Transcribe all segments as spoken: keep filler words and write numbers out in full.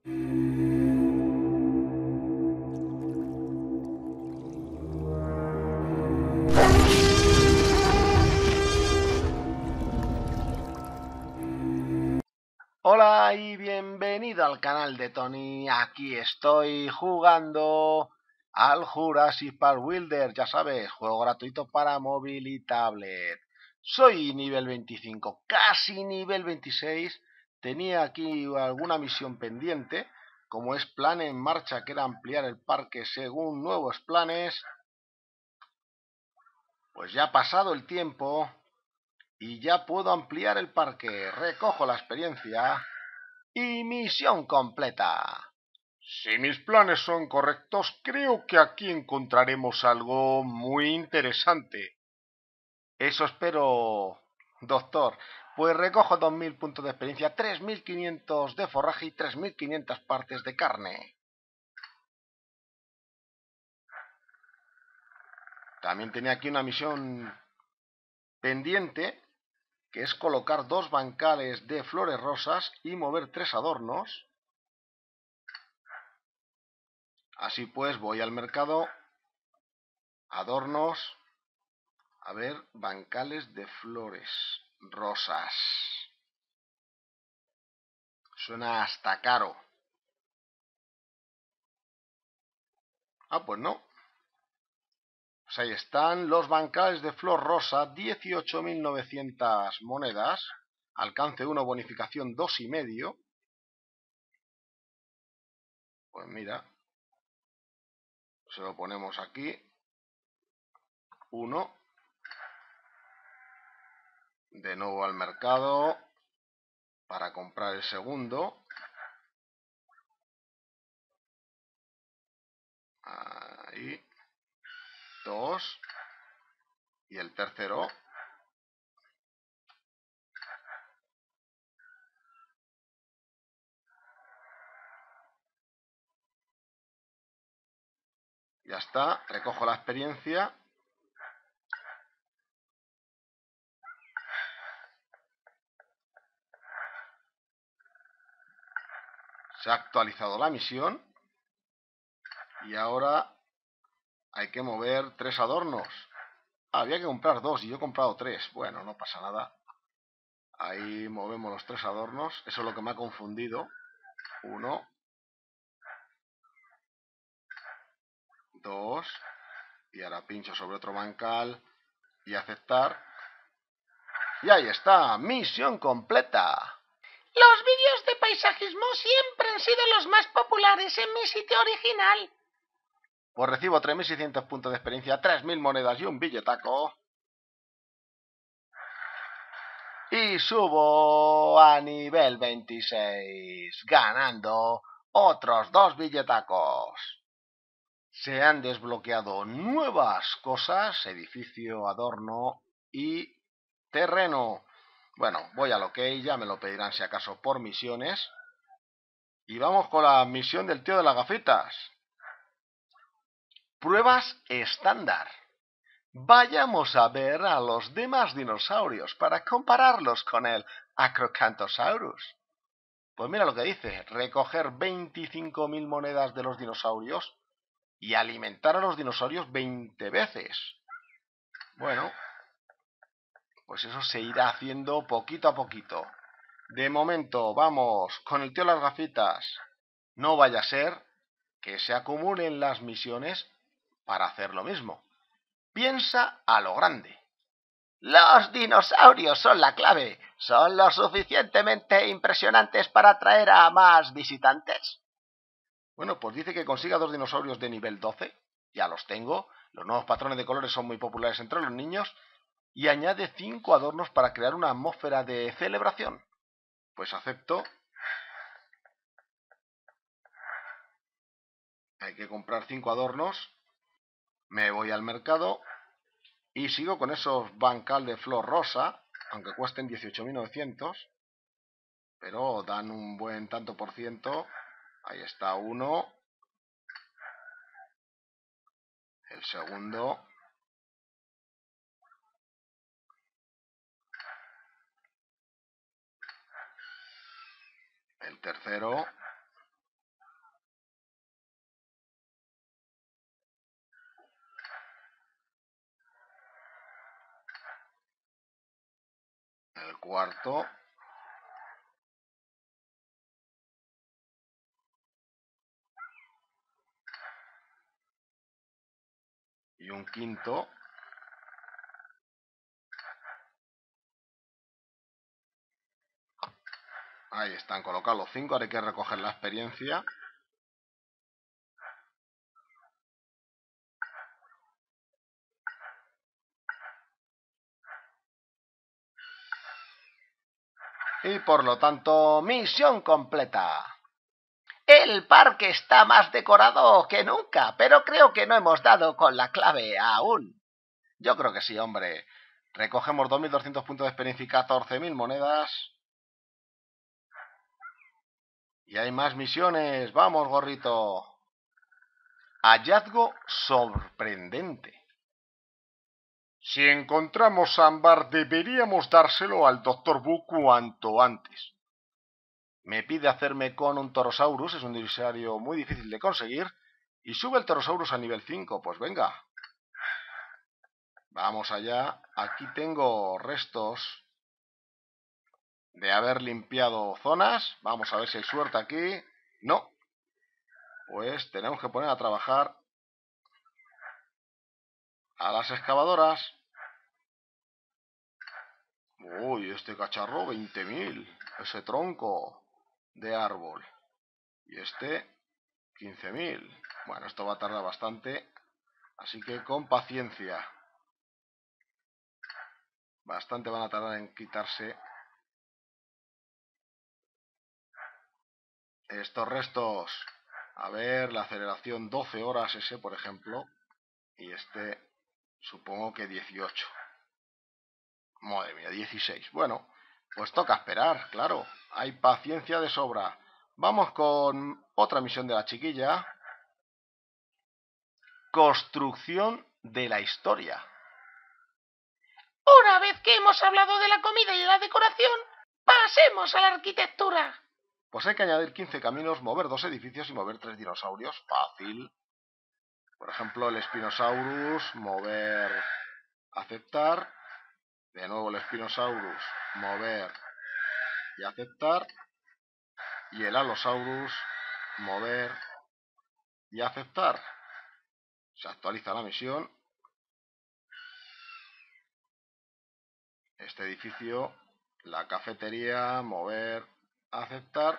Hola y bienvenido al canal de Tony. Aquí estoy jugando al Jurassic Park Builder, ya sabes, juego gratuito para móvil y tablet. Soy nivel veinticinco, casi nivel veintiséis. Tenía aquí alguna misión pendiente, como es plan en marcha, que era ampliar el parque según nuevos planes. Pues ya ha pasado el tiempo y ya puedo ampliar el parque. Recojo la experiencia. Y misión completa. Si mis planes son correctos, creo que aquí encontraremos algo muy interesante. Eso espero, doctor. Pues recojo dos mil puntos de experiencia, tres mil quinientos de forraje y tres mil quinientas partes de carne. También tenía aquí una misión pendiente, que es colocar dos bancales de flores rosas y mover tres adornos. Así pues, voy al mercado, adornos, a ver, bancales de flores rosas. Suena hasta caro. Ah, pues no. Pues ahí están los bancales de flor rosa, dieciocho mil novecientas monedas. Alcance uno, bonificación dos y medio. Pues mira, se lo ponemos aquí. Uno. De nuevo al mercado para comprar el segundo. Ahí. Dos. Y el tercero. Ya está, recojo la experiencia. Se ha actualizado la misión. Y ahora hay que mover tres adornos. Ah, había que comprar dos y yo he comprado tres. Bueno, no pasa nada. Ahí movemos los tres adornos. Eso es lo que me ha confundido. Uno. Dos. Y ahora pincho sobre otro bancal. Y aceptar. Y ahí está. Misión completa. Los vídeos de paisajismo siempre han sido los más populares en mi sitio original. Pues recibo tres mil seiscientos puntos de experiencia, tres mil monedas y un billetaco. Y subo a nivel veintiséis, ganando otros dos billetacos. Se han desbloqueado nuevas cosas, edificio, adorno y terreno. Bueno, voy al OK, ya me lo pedirán si acaso por misiones. Y vamos con la misión del tío de las gafitas. Pruebas estándar. Vayamos a ver a los demás dinosaurios para compararlos con el Acrocanthosaurus. Pues mira lo que dice, recoger veinticinco mil monedas de los dinosaurios y alimentar a los dinosaurios veinte veces. Bueno, pues eso se irá haciendo poquito a poquito. De momento vamos con el tío de las gafitas. No vaya a ser que se acumulen las misiones para hacer lo mismo. Piensa a lo grande. Los dinosaurios son la clave. ¿Son lo suficientemente impresionantes para atraer a más visitantes? Bueno, pues dice que consiga dos dinosaurios de nivel doce. Ya los tengo. Los nuevos patrones de colores son muy populares entre los niños. Y añade cinco adornos para crear una atmósfera de celebración. Pues acepto. Hay que comprar cinco adornos. Me voy al mercado. Y sigo con esos bancal de flor rosa. Aunque cuesten dieciocho mil novecientos. Pero dan un buen tanto por ciento. Ahí está uno. El segundo. El tercero. cuarto. Y un quinto. Ahí están colocados los cinco. Ahora hay que recoger la experiencia. Y por lo tanto, misión completa. El parque está más decorado que nunca, pero creo que no hemos dado con la clave aún. Yo creo que sí, hombre. Recogemos dos mil doscientos puntos de experiencia y catorce mil monedas. Y hay más misiones. Vamos, gorrito. Hallazgo sorprendente. Si encontramos ámbar, deberíamos dárselo al doctor Bu cuanto antes. Me pide hacerme con un Torosaurus, es un divisario muy difícil de conseguir. Y sube el Torosaurus a nivel cinco, pues venga. Vamos allá. Aquí tengo restos de haber limpiado zonas. Vamos a ver si hay suerte aquí. No. Pues tenemos que poner a trabajar a las excavadoras. Uy, este cacharro, veinte mil. Ese tronco de árbol. Y este, quince mil. Bueno, esto va a tardar bastante. Así que con paciencia. Bastante van a tardar en quitarse estos restos. A ver, la aceleración doce horas ese, por ejemplo. Y este, supongo que dieciocho. Madre mía, dieciséis. Bueno, pues toca esperar, claro. Hay paciencia de sobra. Vamos con otra misión de la chiquilla. Construcción de la historia. Una vez que hemos hablado de la comida y de la decoración, pasemos a la arquitectura. Pues hay que añadir quince caminos, mover dos edificios y mover tres dinosaurios. Fácil. Por ejemplo, el Spinosaurus, mover, aceptar. De nuevo el Spinosaurus, mover y aceptar. Y el Allosaurus, mover y aceptar. Se actualiza la misión. Este edificio, la cafetería, mover, aceptar.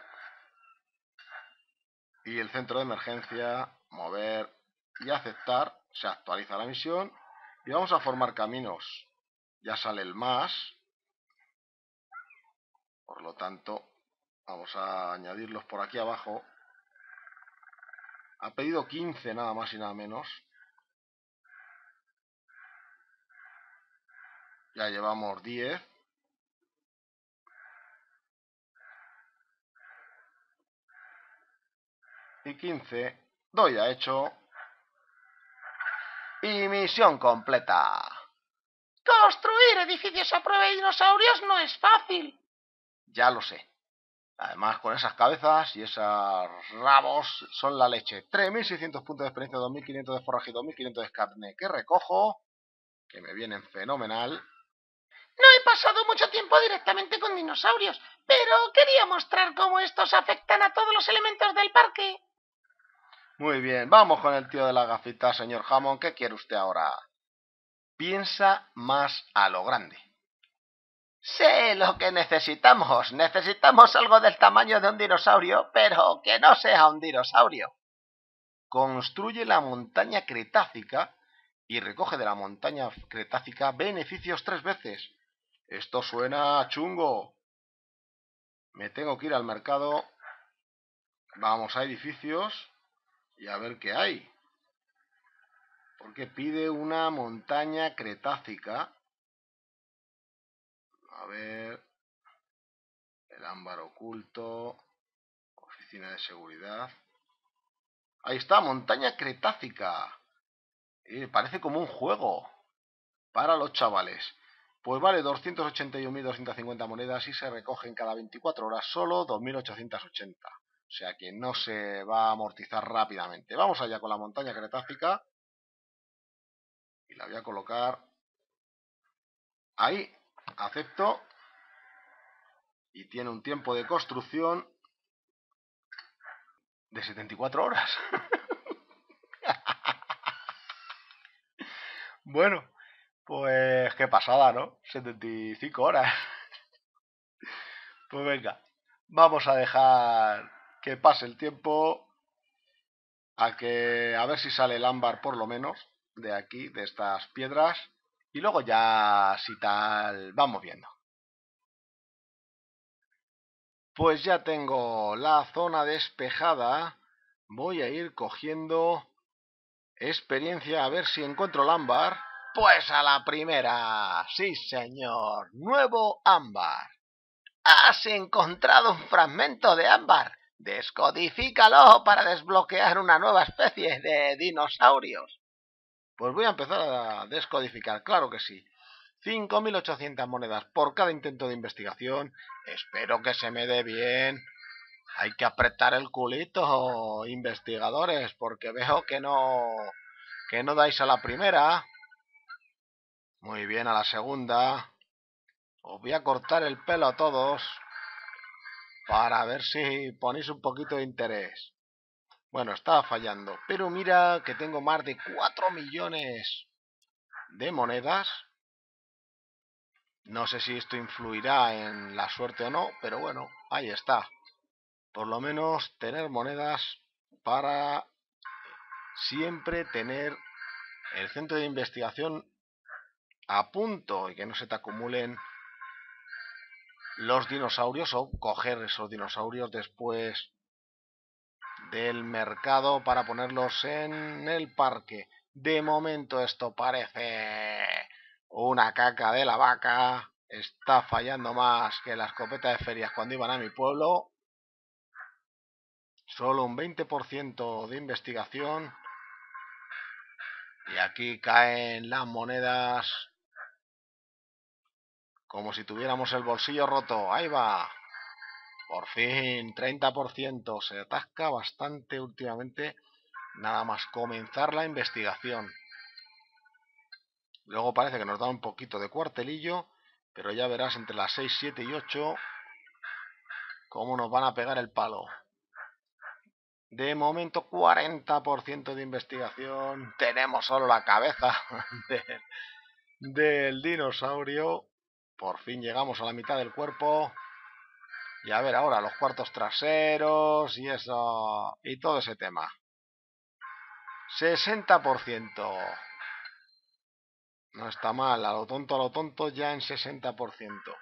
Y el centro de emergencia, mover y aceptar. Se actualiza la misión. Y vamos a formar caminos. Ya sale el más. Por lo tanto, vamos a añadirlos por aquí abajo. Ha pedido quince nada más y nada menos. Ya llevamos diez. Y quince. Doy a hecho. Y misión completa. Construir edificios a prueba de dinosaurios no es fácil. Ya lo sé. Además, con esas cabezas y esos rabos son la leche. tres mil seiscientos puntos de experiencia, dos mil quinientos de forraje y dos mil quinientos de carne que recojo. Que me vienen fenomenal. No he pasado mucho tiempo directamente con dinosaurios, pero quería mostrar cómo estos afectan a todos los elementos del parque. Muy bien, vamos con el tío de la gafita, señor Hammond. ¿Qué quiere usted ahora? Piensa más a lo grande. Sé lo que necesitamos. Necesitamos algo del tamaño de un dinosaurio, pero que no sea un dinosaurio. Construye la montaña cretácica y recoge de la montaña cretácica beneficios tres veces. Esto suena chungo. Me tengo que ir al mercado. Vamos a edificios y a ver qué hay. Porque pide una montaña cretácica. A ver. El ámbar oculto. Oficina de seguridad. Ahí está, montaña cretácica. Eh, parece como un juego. Para los chavales. Pues vale doscientos ochenta y un mil doscientos cincuenta monedas y se recogen cada veinticuatro horas solo dos mil ochocientos ochenta. O sea que no se va a amortizar rápidamente. Vamos allá con la montaña cretácica. Y la voy a colocar ahí. Acepto. y tiene un tiempo de construcción de setenta y cuatro horas. Bueno, pues qué pasada, ¿no? setenta y cinco horas. Pues venga, vamos a dejar que pase el tiempo, a que a ver si sale el ámbar por lo menos de aquí, de estas piedras, y luego ya si tal vamos viendo. Pues ya tengo la zona despejada, voy a ir cogiendo experiencia a ver si encuentro el ámbar. Pues a la primera, sí señor, nuevo ámbar. ¡Has encontrado un fragmento de ámbar! Descodifícalo para desbloquear una nueva especie de dinosaurios. Pues voy a empezar a descodificar, claro que sí. cinco mil ochocientas monedas por cada intento de investigación. Espero que se me dé bien. Hay que apretar el culito, investigadores, porque veo que no, que no dais a la primera. Muy bien, a la segunda. Os voy a cortar el pelo a todos para ver si ponéis un poquito de interés. Bueno, estaba fallando, pero mira que tengo más de cuatro millones de monedas. No sé si esto influirá en la suerte o no, pero bueno, ahí está. Por lo menos tener monedas para siempre tener el centro de investigación a punto y que no se te acumulen los dinosaurios, o coger esos dinosaurios después del mercado para ponerlos en el parque. De momento esto parece una caca de la vaca. Está fallando más que la escopeta de ferias cuando iban a mi pueblo. Solo un veinte por ciento de investigación. Y aquí caen las monedas como si tuviéramos el bolsillo roto. Ahí va. Por fin, treinta por ciento. Se atasca bastante últimamente. Nada más comenzar la investigación. Luego parece que nos da un poquito de cuartelillo. Pero ya verás entre las seis, siete y ocho cómo nos van a pegar el palo. De momento cuarenta por ciento de investigación. Tenemos solo la cabeza de, del dinosaurio. Por fin llegamos a la mitad del cuerpo. Y a ver ahora los cuartos traseros y eso. Y todo ese tema. sesenta por ciento. No está mal. A lo tonto, a lo tonto ya en sesenta por ciento.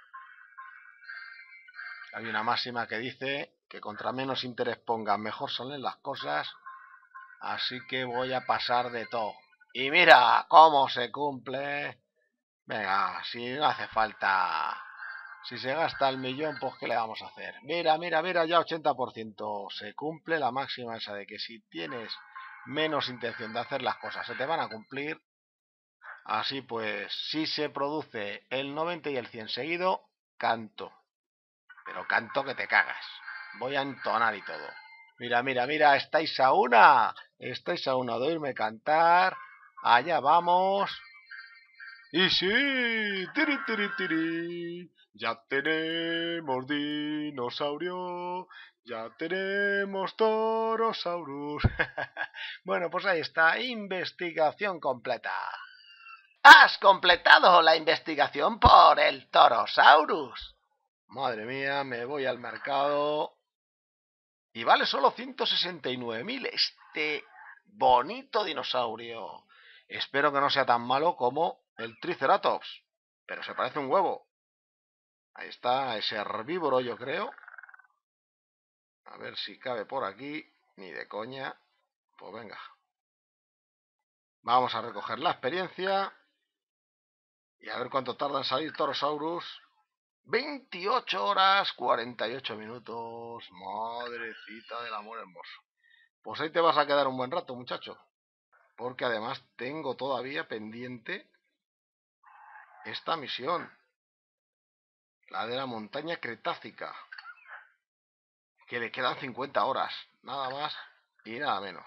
Hay una máxima que dice que contra menos interés pongan, mejor salen las cosas. Así que voy a pasar de todo. Y mira cómo se cumple. Venga, si no hace falta. Si se gasta el millón, pues ¿qué le vamos a hacer? Mira, mira, mira, ya ochenta por ciento. Se cumple la máxima esa de que si tienes menos intención de hacer las cosas, se te van a cumplir. Así pues, si se produce el noventa y el cien seguido, canto. Pero canto que te cagas. Voy a entonar y todo. Mira, mira, mira, estáis a una. Estáis a una de oírme cantar. Allá vamos. Y sí, tiri, tiri, tiri. Ya tenemos dinosaurio. Ya tenemos torosaurus. Bueno, pues ahí está. Investigación completa. ¡Has completado la investigación por el Torosaurus! Madre mía, me voy al mercado. Y vale solo ciento sesenta y nueve mil este bonito dinosaurio. Espero que no sea tan malo como el Triceratops. Pero se parece un huevo. Ahí está, ese herbívoro yo creo. A ver si cabe por aquí. Ni de coña. Pues venga. Vamos a recoger la experiencia. Y a ver cuánto tarda en salir Torosaurus. veintiocho horas, cuarenta y ocho minutos. Madrecita del amor hermoso. Pues ahí te vas a quedar un buen rato, muchacho. Porque además tengo todavía pendiente esta misión. La de la montaña cretácica. Que le quedan cincuenta horas. Nada más y nada menos.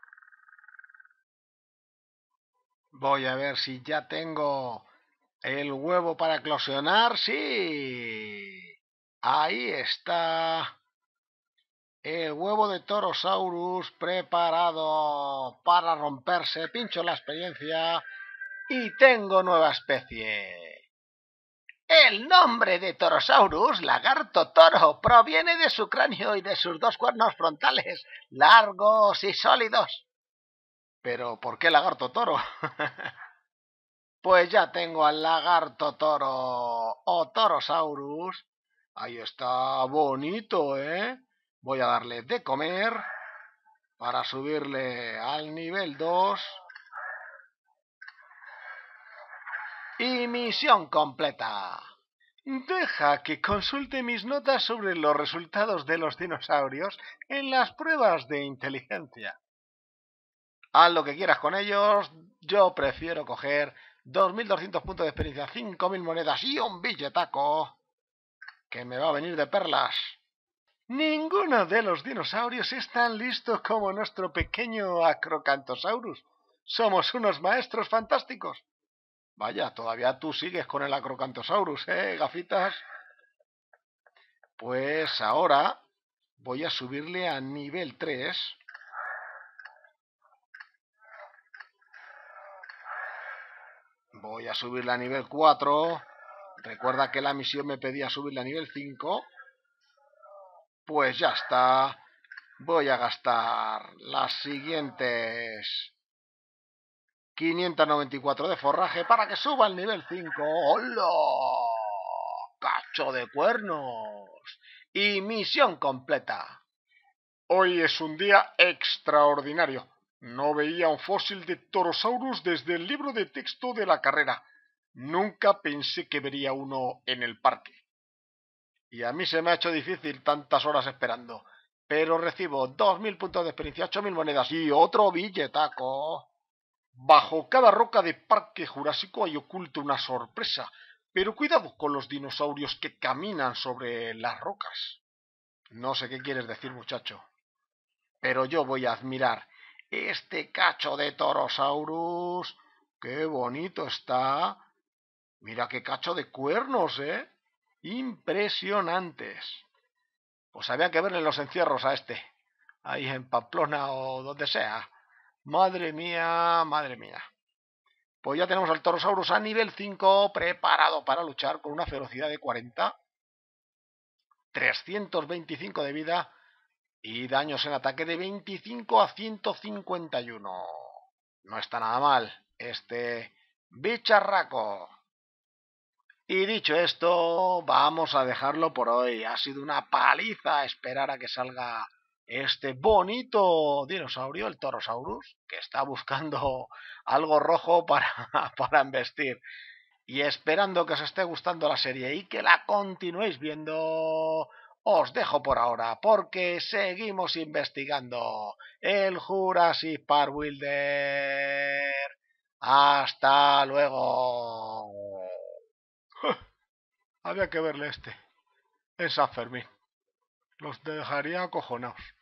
Voy a ver si ya tengo el huevo para eclosionar. ¡Sí! Ahí está el huevo de Torosaurus preparado para romperse. Pincho la experiencia y tengo nueva especie. El nombre de Torosaurus, lagarto toro, proviene de su cráneo y de sus dos cuernos frontales, largos y sólidos. ¿Pero por qué lagarto toro? Pues ya tengo al lagarto toro o Torosaurus. Ahí está, bonito, ¿eh? Voy a darle de comer para subirle al nivel dos. Y misión completa. Deja que consulte mis notas sobre los resultados de los dinosaurios en las pruebas de inteligencia. Haz lo que quieras con ellos, yo prefiero coger dos mil doscientos puntos de experiencia, cinco mil monedas y un billetaco que me va a venir de perlas. Ninguno de los dinosaurios es tan listo como nuestro pequeño Acrocanthosaurus. Somos unos maestros fantásticos. Vaya, todavía tú sigues con el Acrocanthosaurus, ¿eh, gafitas? Pues ahora voy a subirle a nivel tres. Voy a subirle a nivel cuatro. Recuerda que la misión me pedía subirle a nivel cinco. Pues ya está. Voy a gastar las siguientes quinientos noventa y cuatro de forraje para que suba al nivel cinco. ¡Hola! ¡Cacho de cuernos! Y misión completa. Hoy es un día extraordinario. No veía un fósil de Torosaurus desde el libro de texto de la carrera. Nunca pensé que vería uno en el parque. Y a mí se me ha hecho difícil tantas horas esperando. Pero recibo dos mil puntos de experiencia, ocho mil monedas y otro billetaco. Bajo cada roca de Parque Jurásico hay oculta una sorpresa. Pero cuidado con los dinosaurios que caminan sobre las rocas. No sé qué quieres decir, muchacho. Pero yo voy a admirar este cacho de Torosaurus. ¡Qué bonito está! Mira qué cacho de cuernos, ¿eh? Impresionantes. Pues había que verle los encierros a este. Ahí en Pamplona o donde sea. Madre mía, madre mía. Pues ya tenemos al Torosaurus a nivel cinco preparado para luchar con una velocidad de cuarenta. trescientos veinticinco de vida. Y daños en ataque de veinticinco a ciento cincuenta y uno. No está nada mal este bicharraco. Y dicho esto, vamos a dejarlo por hoy. Ha sido una paliza esperar a que salga este bonito dinosaurio, el Torosaurus, que está buscando algo rojo para, para embestir. Y esperando que os esté gustando la serie y que la continuéis viendo, os dejo por ahora, porque seguimos investigando el Jurassic Park Wilder. ¡Hasta luego! Había que verle este, en San Fermín. Los dejaría acojonados.